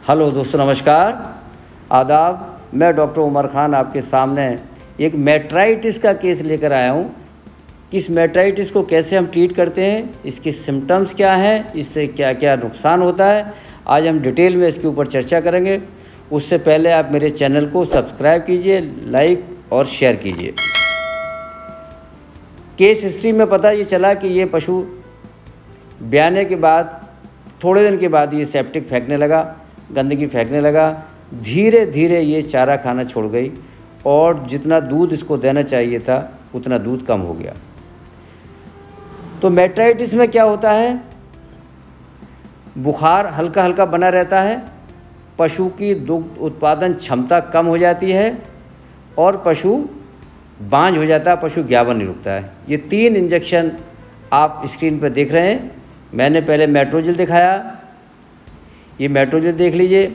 Hello दोस्तों, नमस्कार, आदाब। मैं डॉक्टर उमर खान आपके सामने एक मेट्राइटिस का केस लेकर आया हूँ। इस मेट्राइटिस को कैसे हम ट्रीट करते हैं, इसके सिम्टम्स क्या हैं, इससे क्या क्या नुकसान होता है, आज हम डिटेल में इसके ऊपर चर्चा करेंगे। उससे पहले आप मेरे चैनल को सब्सक्राइब कीजिए, लाइक और शेयर कीजिए। केस हिस्ट्री में पता ये चला कि ये पशु ब्याने के बाद थोड़े दिन के बाद ये सेप्टिक फेंकने लगा, गंदगी फेंकने लगा। धीरे धीरे ये चारा खाना छोड़ गई और जितना दूध इसको देना चाहिए था उतना दूध कम हो गया। तो मेट्राइटिस में क्या होता है, बुखार हल्का हल्का बना रहता है, पशु की दुग्ध उत्पादन क्षमता कम हो जाती है और पशु बांझ हो जाता है, पशु ग्यावन नहीं रुकता है। ये 3 इंजेक्शन आप स्क्रीन पर देख रहे हैं। मैंने पहले मेट्रोजिल दिखाया, ये मेट्रोजिल देख लीजिए,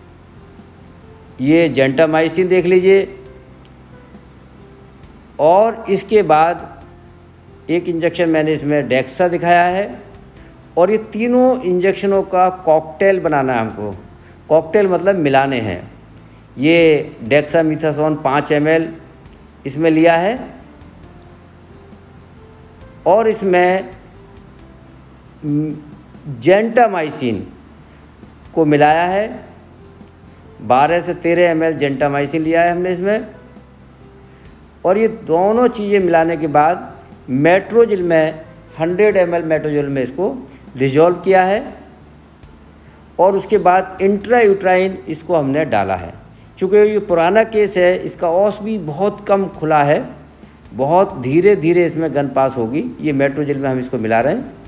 ये जेंटामाइसिन देख लीजिए, और इसके बाद एक इंजेक्शन मैंने इसमें डेक्सा दिखाया है। और ये तीनों इंजेक्शनों का कॉकटेल बनाना है हमको। कॉकटेल मतलब मिलाने हैं। ये डेक्सामीथासोन 5 ml इसमें लिया है और इसमें जेंटामाइसिन को मिलाया है। 12 से 13 ml जेंटामाइसिन लिया है हमने इसमें। और ये दोनों चीज़ें मिलाने के बाद मेट्रोजिल में 100 ml मेट्रोजिल में इसको डिजोल्व किया है और उसके बाद इंट्रायूट्राइन इसको हमने डाला है। चूँकि ये पुराना केस है, इसका औस भी बहुत कम खुला है, बहुत धीरे धीरे इसमें गन पास होगी। ये मेट्रोजिल में हम इसको मिला रहे हैं।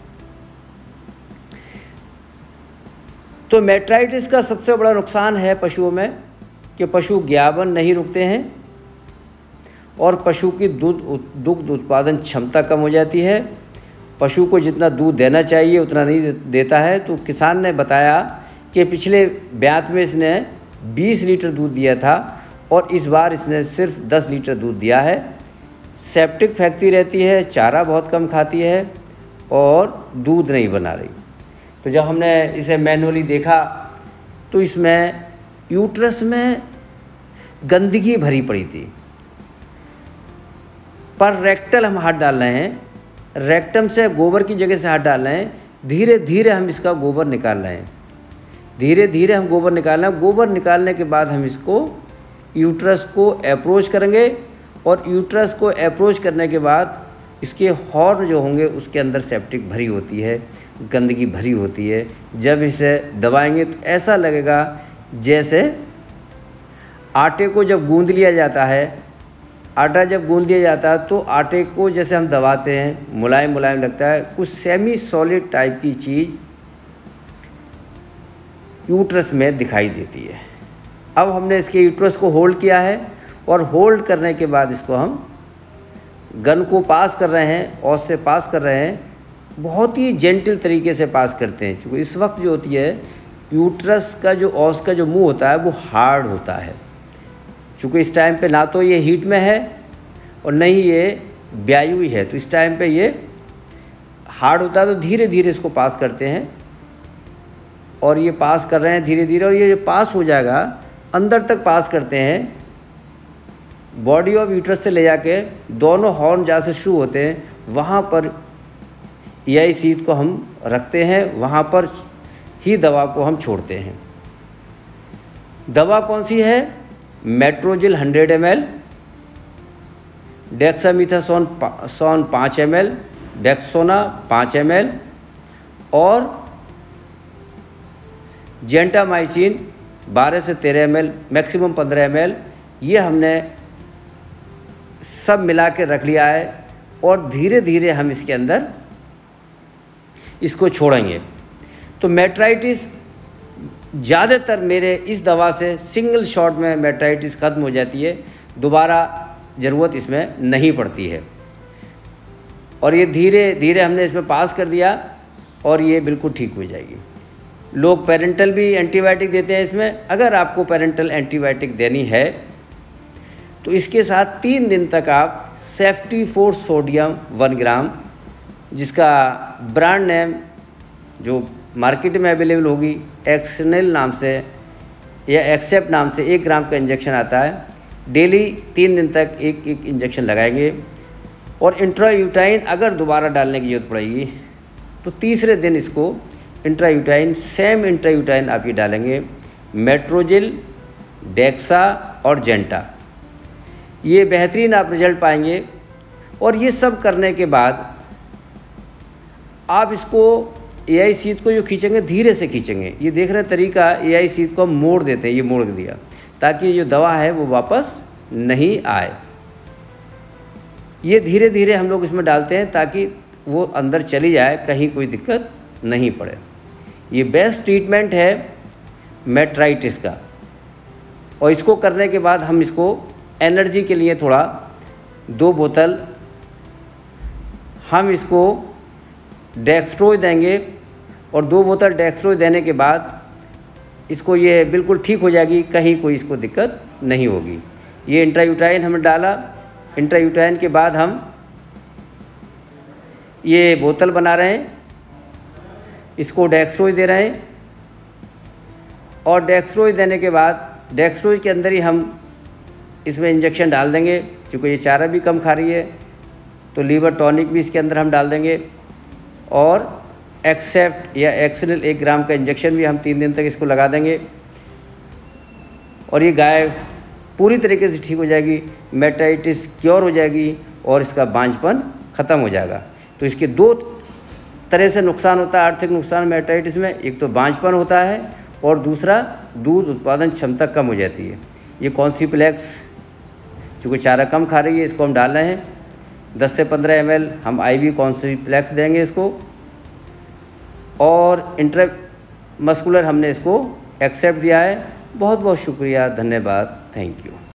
तो मेट्राइटिस का सबसे बड़ा नुकसान है पशुओं में कि पशु ग्यावन नहीं रुकते हैं और पशु की दुग्ध उत्पादन क्षमता कम हो जाती है। पशु को जितना दूध देना चाहिए उतना नहीं देता है। तो किसान ने बताया कि पिछले ब्यात में इसने 20 लीटर दूध दिया था और इस बार इसने सिर्फ 10 लीटर दूध दिया है। सेप्टिक फेंकती रहती है, चारा बहुत कम खाती है और दूध नहीं बना रही। तो जब हमने इसे मैनुअली देखा तो इसमें यूट्रस में गंदगी भरी पड़ी थी। पर रेक्टल हम हाथ डाल रहे हैं, रेक्टम से गोबर की जगह से हाथ डाल रहे हैं। धीरे धीरे हम इसका गोबर निकाल रहे हैं, धीरे धीरे हम गोबर निकाल रहे हैं। गोबर निकालने के बाद हम इसको यूट्रस को अप्रोच करेंगे और यूट्रस को अप्रोच करने के बाद इसके हॉर्न जो होंगे उसके अंदर सेप्टिक भरी होती है, गंदगी भरी होती है। जब इसे दबाएंगे तो ऐसा लगेगा जैसे आटे को जब गूंद लिया जाता है, आटा जब गूंद लिया जाता है तो आटे को जैसे हम दबाते हैं मुलायम मुलायम लगता है। कुछ सेमी सॉलिड टाइप की चीज़ यूट्रस में दिखाई देती है। अब हमने इसके यूट्रस को होल्ड किया है और होल्ड करने के बाद इसको हम गन को पास कर रहे हैं, औस से पास कर रहे हैं। बहुत ही जेंटल तरीके से पास करते हैं। क्योंकि इस वक्त जो होती है यूट्रस का जो औस का जो मुंह होता है वो हार्ड होता है। क्योंकि इस टाइम पे ना तो ये हीट में है और न ही ये ब्यायु ही है, तो इस टाइम पे ये हार्ड होता है। तो धीरे धीरे इसको पास करते हैं और ये पास कर रहे हैं धीरे धीरे, और ये पास हो जाएगा, अंदर तक पास करते हैं। बॉडी ऑफ यूट्रस से ले जाके दोनों हॉर्न जहाँ से शुरू होते हैं वहाँ पर EI सीट को हम रखते हैं, वहाँ पर ही दवा को हम छोड़ते हैं। दवा कौन सी है? Metrogyl 100 ml, dexamethasone 5 ml, Dexona 5 ml और जेंटामाइसिन 12 से 13 ml, मैक्सिमम 15 ml। ये हमने सब मिला के रख लिया है और धीरे धीरे हम इसके अंदर इसको छोड़ेंगे। तो मेट्राइटिस ज़्यादातर मेरे इस दवा से सिंगल शॉट में मेट्राइटिस ख़त्म हो जाती है, दोबारा ज़रूरत इसमें नहीं पड़ती है। और ये धीरे धीरे हमने इसमें पास कर दिया और ये बिल्कुल ठीक हो जाएगी। लोग पेरेंटल भी एंटीबायोटिक देते हैं इसमें। अगर आपको पेरेंटल एंटीबायोटिक देनी है तो इसके साथ 3 दिन तक आप सेफ्टी4 सोडियम 1 ग्राम, जिसका ब्रांड नेम जो मार्केट में अवेलेबल होगी एक्सनेल नाम से या एक्सेप्ट नाम से 1 ग्राम का इंजेक्शन आता है। डेली 3 दिन तक एक एक इंजेक्शन लगाएंगे। और इंट्रायूटाइन अगर दोबारा डालने की ज़रूरत पड़ेगी तो तीसरे दिन इसको इंट्रायूटाइन, सेम इंट्रायूटाइन आप ये डालेंगे। मेट्रोजिल, डेक्सा और जेंटा, ये बेहतरीन आप रिजल्ट पाएंगे। और ये सब करने के बाद आप इसको एआई शीट को जो खींचेंगे धीरे से खींचेंगे। ये देख रहे हैं तरीका, एआई शीट को हम मोड़ देते हैं, ये मोड़ दिया ताकि जो दवा है वो वापस नहीं आए। ये धीरे धीरे हम लोग इसमें डालते हैं ताकि वो अंदर चली जाए, कहीं कोई दिक्कत नहीं पड़े। ये बेस्ट ट्रीटमेंट है मेट्राइटिस का। और इसको करने के बाद हम इसको एनर्जी के लिए थोड़ा 2 बोतल हम इसको डेक्स्ट्रोज देंगे। और 2 बोतल डेक्स्ट्रोज देने के बाद इसको ये बिल्कुल ठीक हो जाएगी, कहीं कोई इसको दिक्कत नहीं होगी। ये इंट्रायूटाइन हमने डाला। इंट्रायूटाइन के बाद हम ये बोतल बना रहे हैं, इसको डेक्स्ट्रोज दे रहे हैं। और डेक्स्ट्रोज देने के बाद डेक्स्ट्रोज के अंदर ही हम इसमें इंजेक्शन डाल देंगे। क्योंकि ये चारा भी कम खा रही है तो लीवर टॉनिक भी इसके अंदर हम डाल देंगे। और एक्सेप्ट या एक्सनिल 1 ग्राम का इंजेक्शन भी हम 3 दिन तक इसको लगा देंगे। और ये गाय पूरी तरीके से ठीक हो जाएगी, मेट्राइटिस क्योर हो जाएगी और इसका बांझपन ख़त्म हो जाएगा। तो इसके 2 तरह से नुकसान होता है आर्थिक नुकसान मेट्राइटिस में। एक तो बांझपन होता है और दूसरा दूध उत्पादन क्षमता कम हो जाती है। ये कॉन्सिप्लेक्स चूँकि चारा कम खा रही है, इसको हम डाल रहे हैं 10 से 15 ml हम IV कॉन्सिप्लेक्स देंगे इसको। और इंट्रामस्कुलर हमने इसको एक्सेप्ट दिया है। बहुत बहुत शुक्रिया, धन्यवाद, थैंक यू।